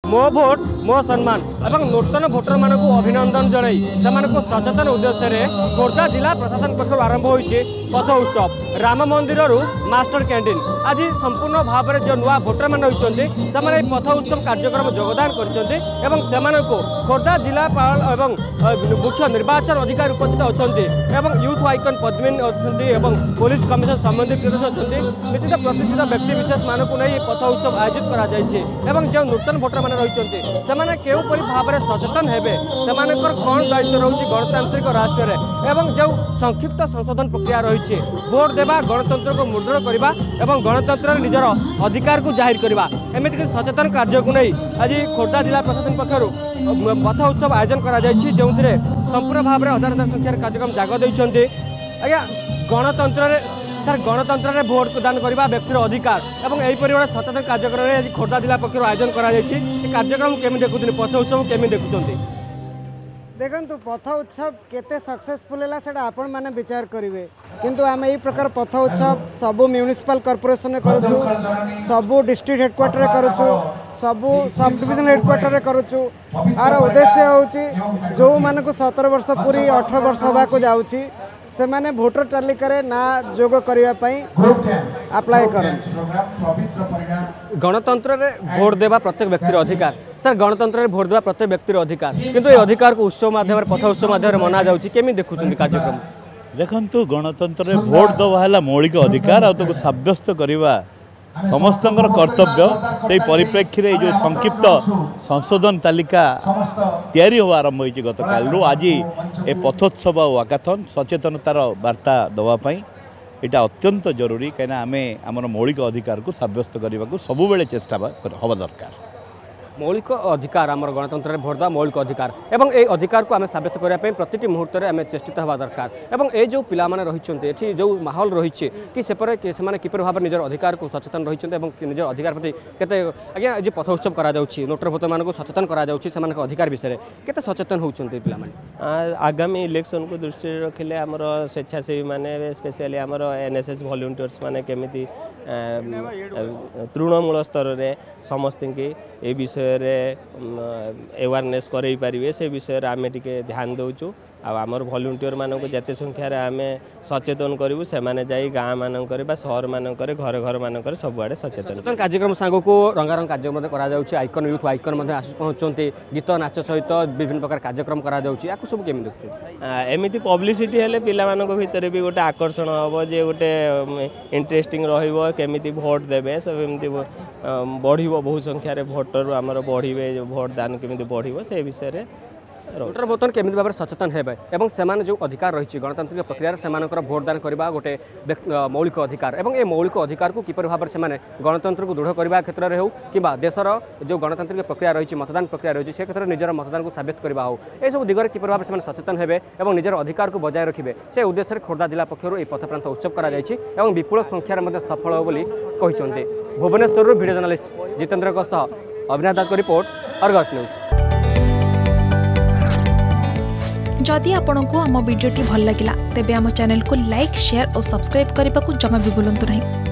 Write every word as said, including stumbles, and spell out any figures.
मो भोट मो सम्मान एवं नूतन भोटर मानक अभिनंदन जणाई से सचेतन उद्देश्य खोर्धा जिला प्रशासन पक्ष आरंभ होइछे पथ उत्सव राम मंदिर मास्टर कैंटीन आज संपूर्ण भाव में जो नुआ भोटर मान होती से पथ उत्सव कार्यक्रम योगदान कर खोर्धा जिलापाल एवं मुख्य निर्वाचन अधिकारी उपस्थित अच्छा यूथ आइकन पद्मिन अच्छा पुलिस कमिशनर संबंधी अच्छा निश्चित प्रतिष्ठित व्यक्ति विशेष मानक नहीं पथ उत्सव आयोजित कर जो नूतन भोटर मान रही से केउपरि भाव में सचेतन हेबे सेमानकर कौन दायित्व रही गणतांत्रिक राष्ट्र में जो संक्षिप्त संशोधन प्रक्रिया रही भोट देवा गणतंत्र को मुद्रण करने और गणतंत्र निजर अधिकार को जाहिर करवा एमती सचेतन कार्य को नहीं आज खोर्धा जिला प्रशासन पक्षर पथ उत्सव आयोजन कर जो संपूर्ण भाव में हजार हजार संख्यार कार्यक्रम जाग देते आज्ञा गणतंत्र सर गणतंत्र में भोट प्रदान करने व्यक्तिर अधिकार और यहीपरि गोटे सचेतन कार्यक्रम आज खोर्धा जिला पक्ष आयोजन कर कार्यक्रम केमी देखुं पथ उत्सव केमी देखुं देखु पथ उत्सव केते सक्सेसफुल है सेटा आपण माने विचार करेंगे किंतु आम यही प्रकार पथ उत्सव सबू म्यूनिसिपल कॉर्पोरेशन करूँ सबू डिस्ट्रिक्ट हेडक्वार्टर करूँ सबू सब डिविजन हेडक्वार्टर में करूँ आर उद्देश्य हूँ जो मानक सतर वर्ष पूरी अठर वर्ष होगा जाऊँगी से माने भोटर तालिकार ना जोग करने अप्लाई कर गणतंत्र में भोट देवा प्रत्येक व्यक्तिर अधिकार सर गणतंत्र में भोट देवा प्रत्येक व्यक्तिर अधिकार किंतु ये अधिकार को उत्सव माध्यम पथ उत्सव माध्यम मना जामी देखुं कार्यक्रम देखु गणतंत्र में भोट दवा है मौलिक अधिकार आ सब्यस्त करवा समस्त कर्तव्य से परिप्रेक्षी में जो संक्षिप्त संशोधन तालिका तैयारी हवा आरंभ हो गत काल आज ए पथोत्सव वाकाथन सचेतनतार वार्ता दवापाई यहाँ अत्यंत जरूरी कहीं आम आम मौलिक अधिकार को सब्यस्त करने को सबु बेले चेष्टा हवा दरकार मौलिक अधिकार आम गणतंत्र में भोट देवा मौलिक अधिकार एवं ए अधिकार को आम सब्यस्त करने प्रति मुहूर्त में आम चेष्टित हवा दरकार एवं ए जो पिला माने रही जो माहौल रही कि सेपरे से किपर भाव निजर अधिकार को सचेतन रही निजर अधिकार प्रति केते आज्ञा जो पथ उत्सव करा नोटर भोटर मान सचेतन करा अधिकार विषय केते सचेतन होती पिला आगामी इलेक्शन को दृष्टि रखिले आमर स्वेच्छासेवी माने स्पेशली आमर एनएसएस वॉलंटियर्स माने केमिति तृणमूल स्तर में समस्त की ए विषय अवेयरनेस करई पारिबे से विषय आम टे ध्यान दौचु आमर वॉलंटियर मानक जिते संख्यार आम सचेतन करूँ से जाई गाँ मानक सहर मानक घर घर मानक सबुआड़े सचेतन कार्यक्रम सांग को रंगारंग कार्यक्रम आइकन यूथ आइकन आस पहुँचते गीत नाच सहित विभिन्न प्रकार कार्यक्रम कर सब केमी देखुं एमती पब्लिसिटी हेले पिला मानक भितर भी गोटे आकर्षण हम जे गोटे इंटरेस्टिंग रहिबो केमिति भोट देबे सब एमती बढ़िबो बहु संख्यार भोटर आमर बढ़िबे भोट दान केमिति बढ़िबो से विषय भोटर बर्तमान केमी भाव में सचेतन हेबे एवं सेमान जो अधिकार रही गणतांत्रिक प्रक्रिया से भोटदान करने गोटे मौलिक अधिकार एवं ए मौलिक अधिकार को किपर भाव में गणतंत्र को दृढ़ करने क्षेत्र में हो कि देशर जो गणतांत्रिक प्रक्रिया रही मतदान प्रक्रिया रही से क्षेत्र में निजर मतदान को सब्यस्त करवा हो यह सब दिगरे किपर भाव में सचेतन हेबे और निजर अधिकार को बजाय रखिए से उद्देश्य खोर्धा जिला पक्षर पथप्रांत उत्सव कर विपुल संख्यार सफल हो कहते भुवनेश्वर वीडियो जर्नलिस्ट जितेन्द्र अविनाश दास को रिपोर्ट अर्गस न्यूज। जदि आपंक आम भिडी भल लगा तेब आम चैनल को लाइक शेयर और सब्सक्राइब करने को जमा भी भूलु नहीं।